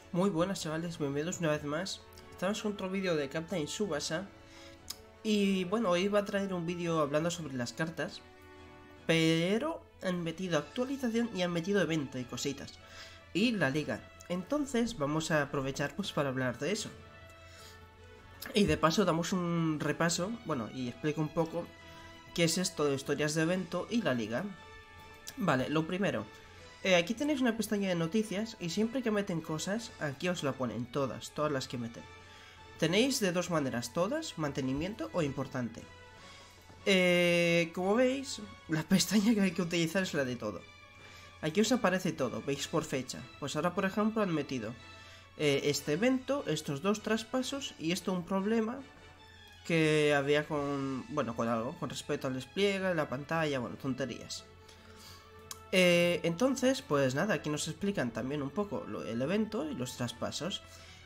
Muy buenas chavales, bienvenidos una vez más. Estamos con otro vídeo de Captain Tsubasa. Y bueno, hoy va a traer un vídeo hablando sobre las cartas. Pero han metido actualización y han metido evento y cositas. Y la liga. Entonces vamos a aprovechar pues para hablar de eso. Y de paso damos un repaso, bueno, y explico un poco qué es esto de historias de evento y la liga. Vale, lo primero. Aquí tenéis una pestaña de noticias y siempre que meten cosas, aquí os la ponen todas las que meten. Tenéis de dos maneras, todas, mantenimiento o importante. Como veis, la pestaña que hay que utilizar es la de todo. Aquí os aparece todo, veis por fecha. Pues ahora por ejemplo han metido este evento, estos dos traspasos y esto un problema que había con, bueno, con algo, con respecto al despliegue, la pantalla, bueno, tonterías. Entonces, pues nada, aquí nos explican también un poco el evento y los traspasos.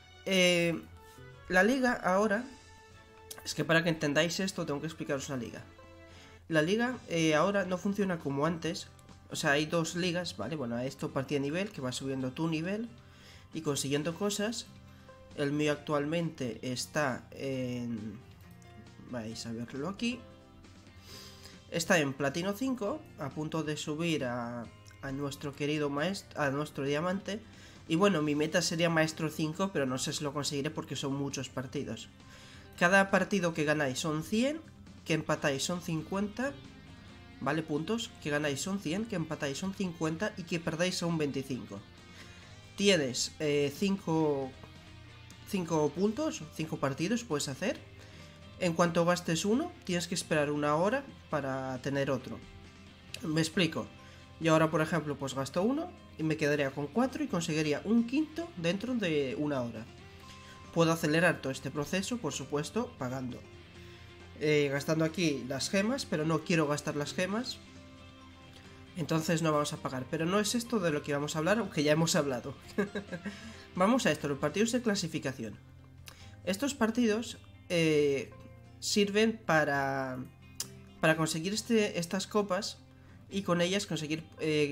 La liga ahora, es que para que entendáis esto tengo que explicaros la liga. La liga ahora no funciona como antes, o sea, hay dos ligas, ¿vale? Bueno, esto partida de nivel, que va subiendo tu nivel y consiguiendo cosas. El mío actualmente está en... vais a verlo aquí. Está en Platino 5, a punto de subir a nuestro querido maestro, a nuestro diamante. Y bueno, mi meta sería Maestro 5, pero no sé si lo conseguiré porque son muchos partidos. Cada partido que ganáis son 100, que empatáis son 50, ¿vale? Puntos, que ganáis son 100, que empatáis son 50 y que perdáis son 25. Tienes 5 puntos, 5 partidos puedes hacer. En cuanto gastes uno, tienes que esperar una hora para tener otro. Me explico. Yo ahora, por ejemplo, pues gasto uno y me quedaría con 4 y conseguiría un quinto dentro de una hora. Puedo acelerar todo este proceso, por supuesto, pagando. Gastando aquí las gemas, pero no quiero gastar las gemas. Entonces no vamos a pagar. Pero no es esto de lo que vamos a hablar, aunque ya hemos hablado. Vamos a esto, los partidos de clasificación. Estos partidos... sirven para conseguir estas copas y con ellas conseguir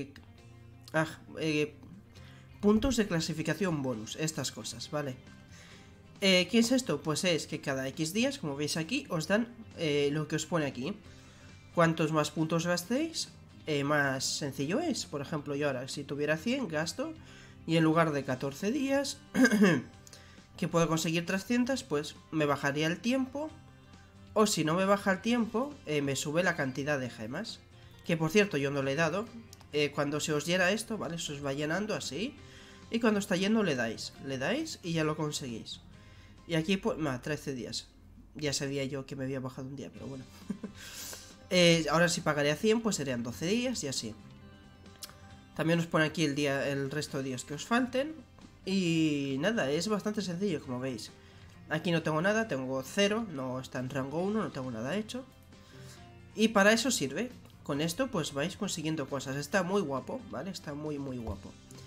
puntos de clasificación bonus, estas cosas, ¿vale? ¿Qué es esto? Pues es que cada X días, como veis aquí, os dan lo que os pone aquí. Cuantos más puntos gastéis, más sencillo es. Por ejemplo, yo ahora, si tuviera 100, gasto, y en lugar de 14 días... que puedo conseguir 300, pues me bajaría el tiempo. O si no me baja el tiempo, me sube la cantidad de gemas. Que por cierto, yo no le he dado. Cuando se os llena esto, ¿vale? Se os va llenando así. Y cuando está lleno le dais y ya lo conseguís. Y aquí, pues, 13 días. Ya sabía yo que me había bajado un día, pero bueno. Ahora si pagaría 100, pues serían 12 días y así. También os pone aquí el resto de días que os falten. Y nada, es bastante sencillo, como veis. Aquí no tengo nada, tengo 0, no está en rango 1, no tengo nada hecho. Y para eso sirve. Con esto pues vais consiguiendo cosas. Está muy guapo, ¿vale? Está muy guapo.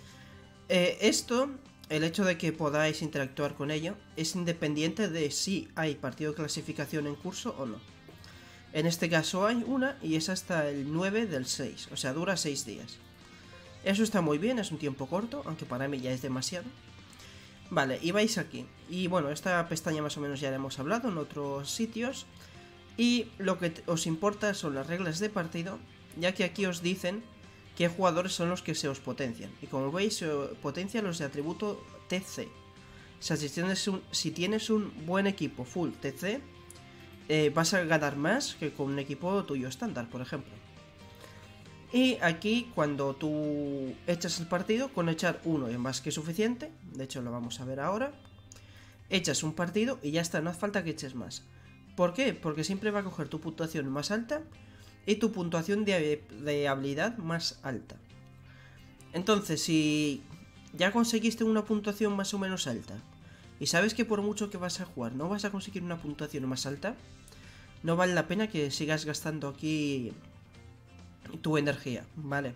Esto, el hecho de que podáis interactuar con ello, es independiente de si hay partido de clasificación en curso o no. En este caso hay una y es hasta el 9 del 6, o sea, dura 6 días. Eso está muy bien, es un tiempo corto, aunque para mí ya es demasiado. Vale, y vais aquí. Y bueno, esta pestaña más o menos ya la hemos hablado en otros sitios. Y lo que os importa son las reglas de partido, ya que aquí os dicen qué jugadores son los que se os potencian. Y como veis, se potencian los de atributo TC. O sea, si tienes un buen equipo full TC, vas a ganar más que con un equipo tuyo estándar, por ejemplo. Y aquí cuando tú echas el partido, con echar uno es más que suficiente. De hecho lo vamos a ver ahora. Echas un partido y ya está, no hace falta que eches más. ¿Por qué? Porque siempre va a coger tu puntuación más alta y tu puntuación de habilidad más alta. Entonces si ya conseguiste una puntuación más o menos alta y sabes que por mucho que vas a jugar no vas a conseguir una puntuación más alta, no vale la pena que sigas gastando aquí tu energía, ¿vale?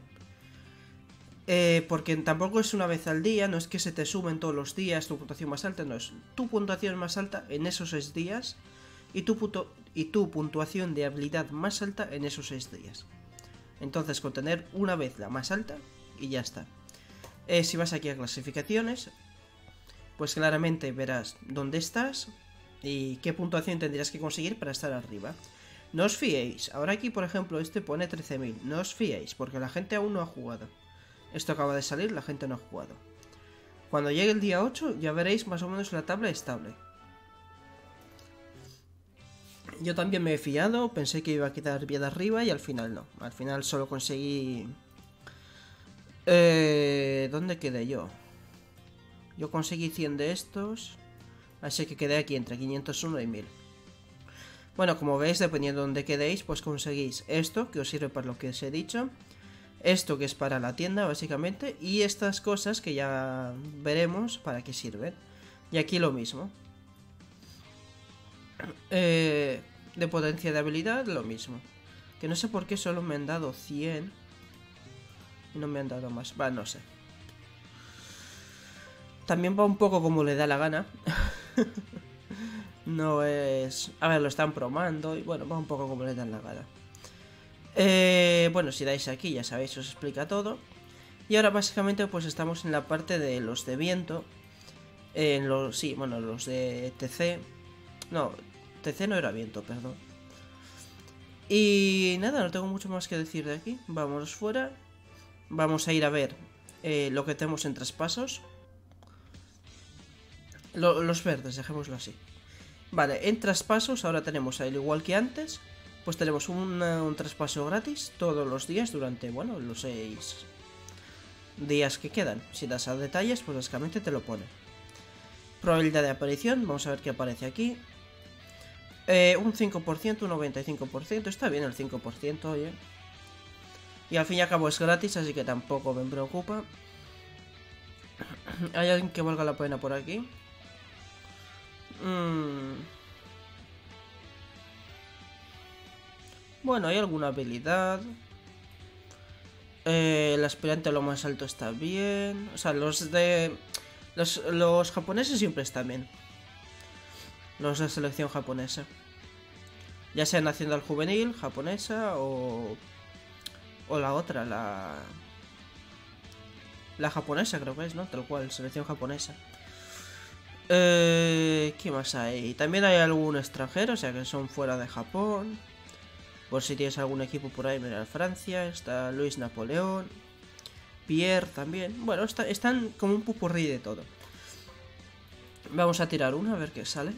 Porque tampoco es una vez al día, no es que se te suben todos los días tu puntuación más alta, no, es tu puntuación más alta en esos 6 días y tu puntuación de habilidad más alta en esos 6 días. Entonces con tener una vez la más alta y ya está. Si vas aquí a clasificaciones, pues claramente verás dónde estás y qué puntuación tendrías que conseguir para estar arriba. No os fiéis. Ahora aquí, por ejemplo, este pone 13.000. No os fiéis, porque la gente aún no ha jugado. Esto acaba de salir, la gente no ha jugado. Cuando llegue el día 8 ya veréis más o menos la tabla estable. Yo también me he fiado, pensé que iba a quedar bien arriba y al final no. Al final solo conseguí... ¿Dónde quedé yo? Yo conseguí 100 de estos, así que quedé aquí entre 501 y 1000. Bueno, como veis, dependiendo de dónde quedéis, pues conseguís esto, que os sirve para lo que os he dicho. Esto, que es para la tienda, básicamente. Y estas cosas, que ya veremos para qué sirven. Y aquí lo mismo. De potencia de habilidad, lo mismo. Que no sé por qué solo me han dado 100. Y no me han dado más. Va, no sé. También va un poco como le da la gana. No es... A ver, lo están promando y bueno, va un poco como le dan la gana. Bueno, si dais aquí ya sabéis, os explica todo. Y ahora básicamente pues estamos en la parte de los de viento. Sí, bueno, los de TC. No, TC no era viento, perdón. Y nada, no tengo mucho más que decir de aquí. Vámonos fuera. Vamos a ir a ver lo que tenemos en traspasos. Los verdes, dejémoslo así. Vale, en traspasos ahora tenemos, al igual que antes, pues tenemos un traspaso gratis todos los días durante, bueno, los 6 días que quedan. Si das a detalles, pues básicamente te lo pone. Probabilidad de aparición, vamos a ver qué aparece aquí. Un 5%, un 95%, está bien el 5%, oye. Y al fin y al cabo es gratis, así que tampoco me preocupa. ¿Hay alguien que valga la pena por aquí? Bueno, hay alguna habilidad. El aspirante a lo más alto está bien. O sea, los japoneses siempre están bien. Los de selección japonesa. Ya sea nacional juvenil, japonesa o la otra, la japonesa creo que es, ¿no? Tal cual, selección japonesa. ¿Qué más hay? También hay algún extranjero, o sea que son fuera de Japón. Por si tienes algún equipo por ahí, mira, Francia, está Luis Napoleón, Pierre también. Bueno, están como un pupurrí de todo. Vamos a tirar una, a ver qué sale.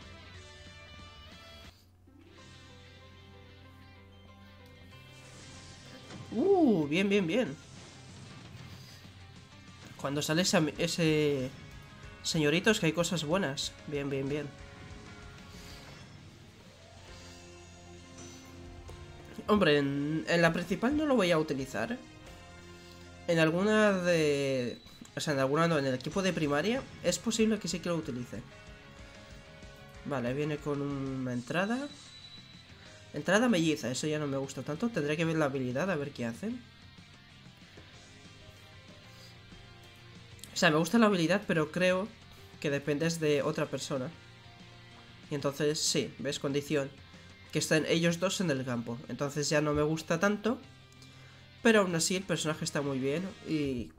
Bien, bien, bien. Cuando sale ese señorito es que hay cosas buenas. Bien, bien, bien. Hombre, en la principal no lo voy a utilizar. En alguna de... O sea, en alguna no, en el equipo de primaria es posible que sí que lo utilice. Vale, viene con una entrada. Entrada melliza, eso ya no me gusta tanto. Tendré que ver la habilidad, a ver qué hacen. O sea, me gusta la habilidad, pero creo que dependes de otra persona. Y entonces, sí, ves, condición. Que están ellos dos en el campo. Entonces ya no me gusta tanto. Pero aún así el personaje está muy bien. Y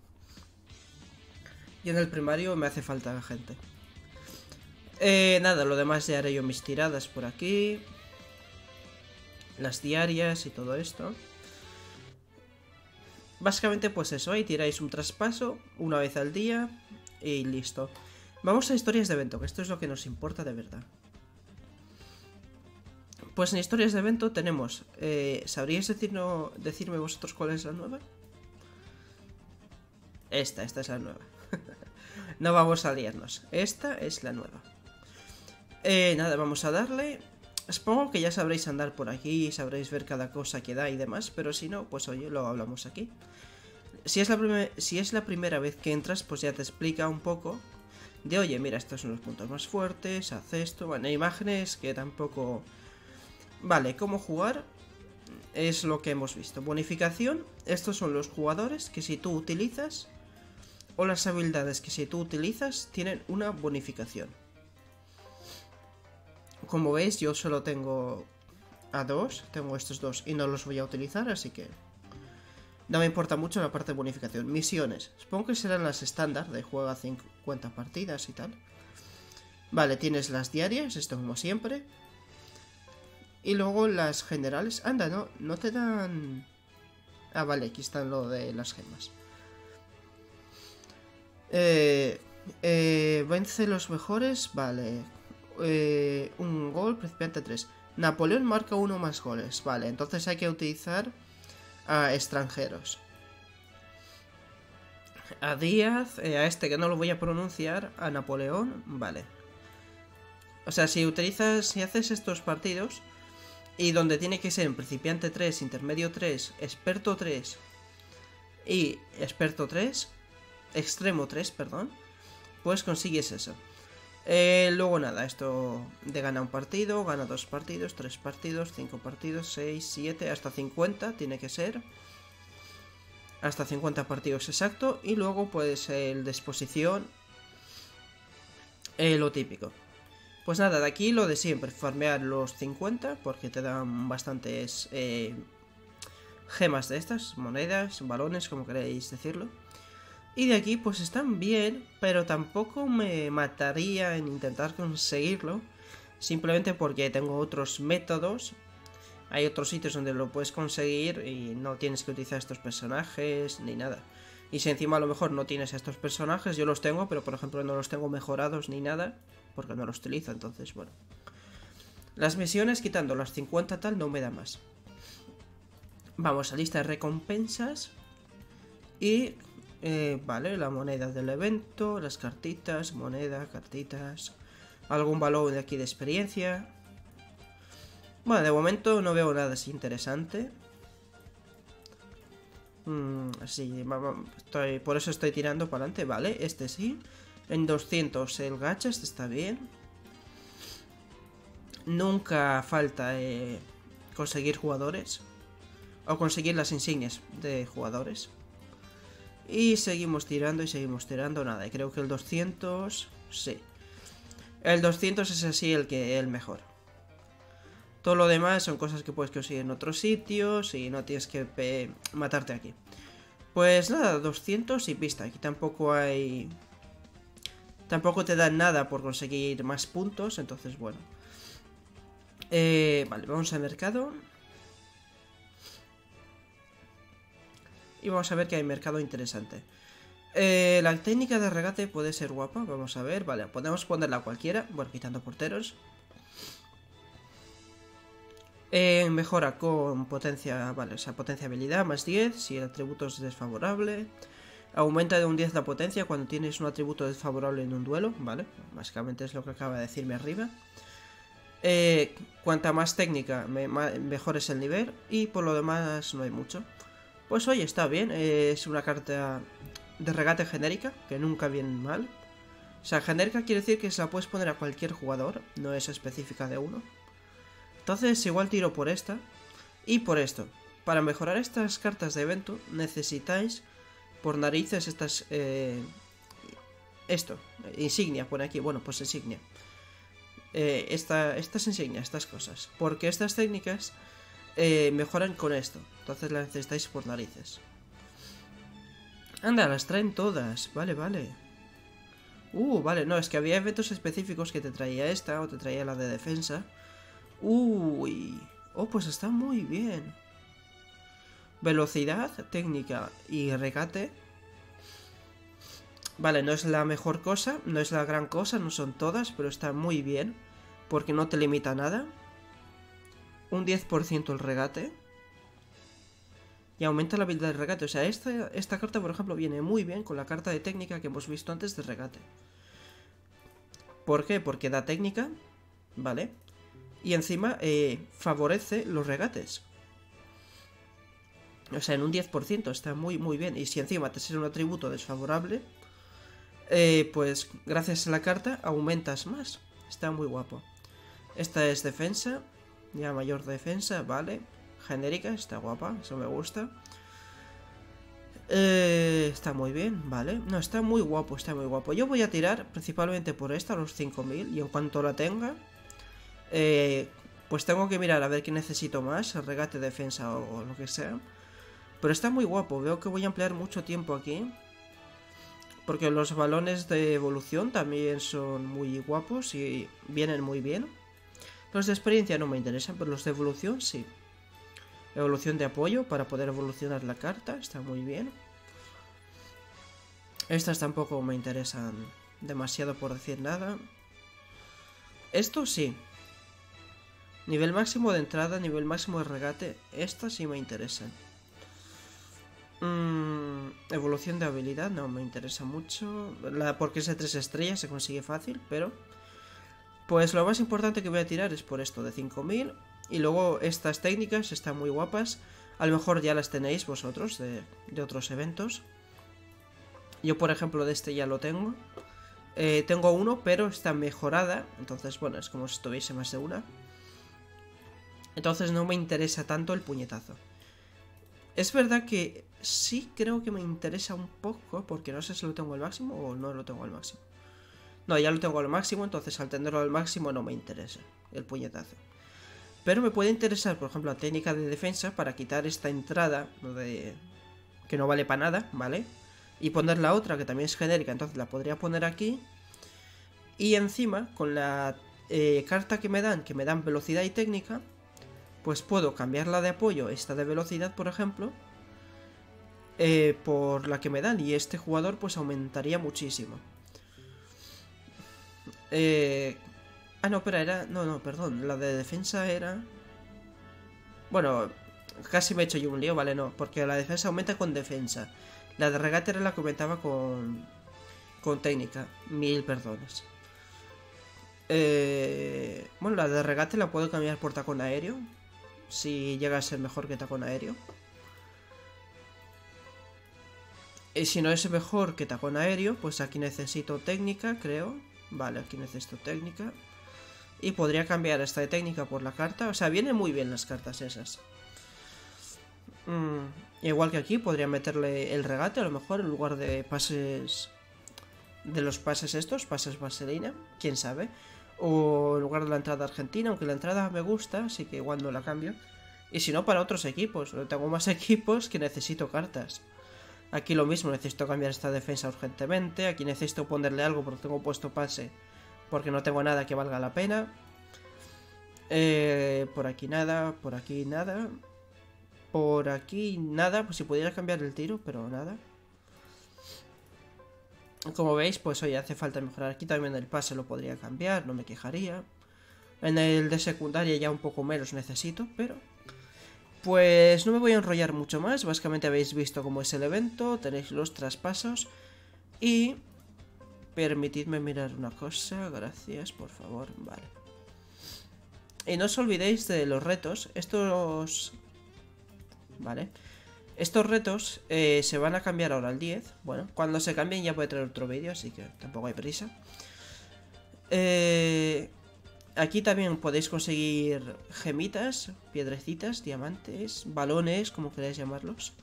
en el primario me hace falta la gente. Nada, lo demás ya haré yo mis tiradas por aquí. Las diarias y todo esto. Básicamente pues eso, ahí tiráis un traspaso una vez al día y listo. Vamos a historias de evento, que esto es lo que nos importa de verdad. Pues en historias de evento tenemos... ¿sabríais decirme vosotros cuál es la nueva? Esta es la nueva. No vamos a liarnos. Esta es la nueva. Nada, vamos a darle... Supongo que ya sabréis andar por aquí y sabréis ver cada cosa que da y demás, pero si no, pues oye, lo hablamos aquí. Si es la primera vez que entras, pues ya te explica un poco de, oye, mira, estos son los puntos más fuertes, haz esto, bueno, imágenes que tampoco... Vale, ¿cómo jugar? Es lo que hemos visto. Bonificación, estos son los jugadores que si tú utilizas, o las habilidades que si tú utilizas, tienen una bonificación. Como veis, yo solo tengo a dos, tengo estos dos y no los voy a utilizar, así que no me importa mucho la parte de bonificación. Misiones, supongo que serán las estándar de juega 5 cuenta partidas y tal. Vale, tienes las diarias, esto como siempre. Y luego las generales. Anda, no te dan... Ah, vale, aquí están lo de las gemas. Vence los mejores, vale. Un gol, principiante 3. Napoleón marca 1 más goles, vale. Entonces hay que utilizar a extranjeros. A Díaz, a este que no lo voy a pronunciar, a Napoleón, vale. O sea, si haces estos partidos y donde tiene que ser en principiante 3, intermedio 3, experto 3 y experto 3, extremo 3, perdón, pues consigues eso. Luego nada, esto de gana un partido, gana 2 partidos, 3 partidos, 5 partidos, 6, 7, hasta 50 tiene que ser. Hasta 50 partidos exacto. Y luego pues el de exposición, lo típico. Pues nada, de aquí lo de siempre, farmear los 50 porque te dan bastantes gemas de estas, monedas, balones, como queréis decirlo. Y de aquí pues están bien, pero tampoco me mataría en intentar conseguirlo. Simplemente porque tengo otros métodos. Hay otros sitios donde lo puedes conseguir y no tienes que utilizar estos personajes ni nada. Y si encima a lo mejor no tienes estos personajes, yo los tengo, pero por ejemplo no los tengo mejorados ni nada, porque no los utilizo, entonces bueno. Las misiones, quitando las 50 tal, no me da más. Vamos a lista de recompensas. Y, vale, la moneda del evento, las cartitas, moneda, cartitas, algún balón de aquí de experiencia. Bueno, de momento no veo nada así interesante. Sí, por eso estoy tirando para adelante. Vale, este sí. En 200 el gacha, este está bien. Nunca falta conseguir jugadores. O conseguir las insignias de jugadores. Y seguimos tirando y seguimos tirando. Nada, y creo que el 200... Sí. El 200 es así el mejor. Todo lo demás son cosas que puedes conseguir en otros sitios y no tienes que matarte aquí. Pues nada, 200 y pista. Aquí tampoco hay... Tampoco te dan nada por conseguir más puntos, entonces bueno. Vale, vamos al mercado. Y vamos a ver que hay mercado interesante. La técnica de regate puede ser guapa, vamos a ver. Vale, podemos ponerla cualquiera, bueno, quitando porteros. Mejora con potencia, vale, o sea, potencia habilidad más 10 si el atributo es desfavorable. Aumenta de un 10 la potencia cuando tienes un atributo desfavorable en un duelo, vale, básicamente es lo que acaba de decirme arriba. Cuanta más técnica, mejor es el nivel. Y por lo demás no hay mucho. Pues oye, está bien, es una carta de regate genérica, que nunca viene mal. O sea, genérica quiere decir que se la puedes poner a cualquier jugador, no es específica de uno. Entonces igual tiro por esta y por esto. Para mejorar estas cartas de evento necesitáis por narices estas... insignia, pone aquí, bueno, pues insignia. Estas insignias, estas cosas. Porque estas técnicas mejoran con esto. Entonces las necesitáis por narices. Anda, las traen todas. Vale, vale. Vale, no, es que había eventos específicos que te traía esta o te traía la de defensa. Uy. Oh, pues está muy bien. Velocidad, técnica y regate. Vale, no es la mejor cosa, no es la gran cosa, no son todas, pero está muy bien. Porque no te limita a nada. Un 10% el regate. Y aumenta la habilidad de regate. O sea, esta carta, por ejemplo, viene muy bien con la carta de técnica que hemos visto antes de regate. ¿Por qué? Porque da técnica, ¿vale? Y encima favorece los regates. O sea, en un 10% está muy muy bien. Y si encima te sale un atributo desfavorable, pues gracias a la carta aumentas más. Está muy guapo. Esta es defensa. Ya mayor defensa, vale. Genérica, está guapa, eso me gusta. Está muy bien, vale. No, está muy guapo, está muy guapo. Yo voy a tirar principalmente por esta, los 5000. Y en cuanto la tenga, pues tengo que mirar a ver qué necesito más. Regate, defensa o lo que sea. Pero está muy guapo, veo que voy a emplear mucho tiempo aquí. Porque los balones de evolución también son muy guapos y vienen muy bien. Los de experiencia no me interesan, pero los de evolución sí. Evolución de apoyo para poder evolucionar la carta, está muy bien. Estas tampoco me interesan demasiado, por decir nada. Esto sí. Nivel máximo de entrada, nivel máximo de regate. Estas sí me interesan. Evolución de habilidad no me interesa mucho. Porque es de 3 estrellas, se consigue fácil, pero... Pues lo más importante que voy a tirar es por esto de 5000. Y luego estas técnicas están muy guapas. A lo mejor ya las tenéis vosotros de otros eventos. Yo, por ejemplo, de este ya lo tengo. Tengo uno, pero está mejorada. Entonces, bueno, es como si tuviese más de una. Entonces no me interesa tanto el puñetazo. Es verdad que sí creo que me interesa un poco, porque no sé si lo tengo al máximo o no lo tengo al máximo. No, ya lo tengo al máximo, entonces al tenerlo al máximo no me interesa el puñetazo. Pero me puede interesar, por ejemplo, la técnica de defensa para quitar esta entrada que no vale para nada, ¿vale? Y poner la otra, que también es genérica, entonces la podría poner aquí. Y encima, con la carta que me dan velocidad y técnica, pues puedo cambiarla de apoyo, esta de velocidad, por ejemplo, por la que me dan. Y este jugador pues aumentaría muchísimo. No, espera, era... No, perdón, la de defensa era... Bueno, casi me he hecho yo un lío, vale, no, porque la defensa aumenta con defensa. La de regate era la que aumentaba con técnica. 1000 perdones. Bueno, la de regate la puedo cambiar por tacón aéreo. Si llega a ser mejor que tacón aéreo. Y si no es mejor que tacón aéreo, pues aquí necesito técnica, creo. Vale, aquí necesito técnica. Y podría cambiar esta de técnica por la carta. O sea, vienen muy bien las cartas esas. Igual que aquí, podría meterle el regate, a lo mejor, en lugar de pases... De los pases estos, pases vaselina, quién sabe. O en lugar de la entrada argentina, aunque la entrada me gusta, así que igual no la cambio. Y si no, para otros equipos. Tengo más equipos que necesito cartas. Aquí lo mismo, necesito cambiar esta defensa urgentemente. Aquí necesito ponerle algo porque tengo puesto pase, porque no tengo nada que valga la pena. Por aquí nada, por aquí nada. Por aquí nada, pues si pudiera cambiar el tiro, pero nada. Como veis, pues hoy hace falta mejorar. Aquí también el pase lo podría cambiar, no me quejaría. En el de secundaria ya un poco menos necesito, pero... Pues no me voy a enrollar mucho más. Básicamente habéis visto cómo es el evento, tenéis los traspasos. Y... permitidme mirar una cosa, gracias, por favor, vale. Y no os olvidéis de los retos, estos... Vale. Estos retos se van a cambiar ahora al 10. Bueno, cuando se cambien ya puede traer otro vídeo, así que tampoco hay prisa. Aquí también podéis conseguir gemitas, piedrecitas, diamantes, balones, como queráis llamarlos.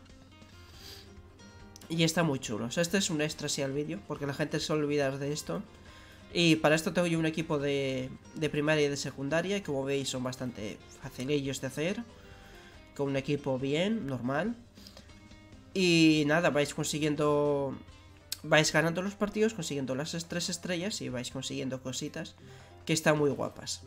Y está muy chulo. O sea, este es un extra así al vídeo, porque la gente se olvida de esto. Y para esto tengo yo un equipo de primaria y de secundaria, y como veis son bastante facilillos de hacer. Con un equipo bien, normal. Y nada, vais consiguiendo... vais ganando los partidos, consiguiendo las 3 estrellas y vais consiguiendo cositas que están muy guapas.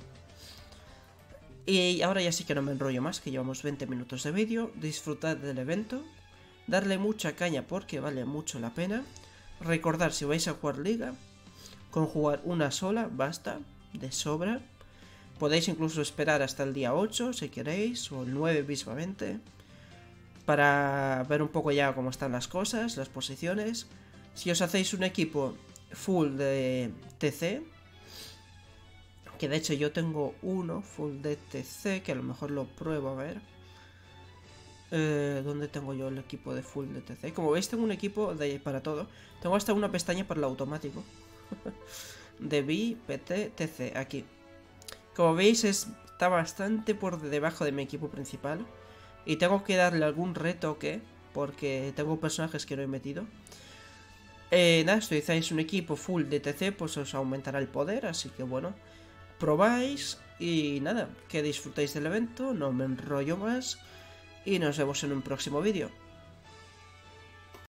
Y ahora ya sí que no me enrollo más, que llevamos 20 minutos de vídeo. Disfrutad del evento. Darle mucha caña porque vale mucho la pena. Recordad, si vais a jugar liga, con jugar una sola basta, de sobra. Podéis incluso esperar hasta el día 8 si queréis, o el 9 mismamente, para ver un poco ya cómo están las cosas, las posiciones. Si os hacéis un equipo full de TC, que de hecho yo tengo uno full de TC, que a lo mejor lo pruebo a ver. ¿Dónde tengo yo el equipo de full de TC? Como veis tengo un equipo para todo. Tengo hasta una pestaña para el automático. De B, PT, TC, aquí. Como veis está bastante por debajo de mi equipo principal. Y tengo que darle algún retoque, porque tengo personajes que no he metido. Nada, si utilizáis un equipo full de TC, pues os aumentará el poder, así que bueno, probáis y nada, que disfrutéis del evento, no me enrollo más y nos vemos en un próximo vídeo.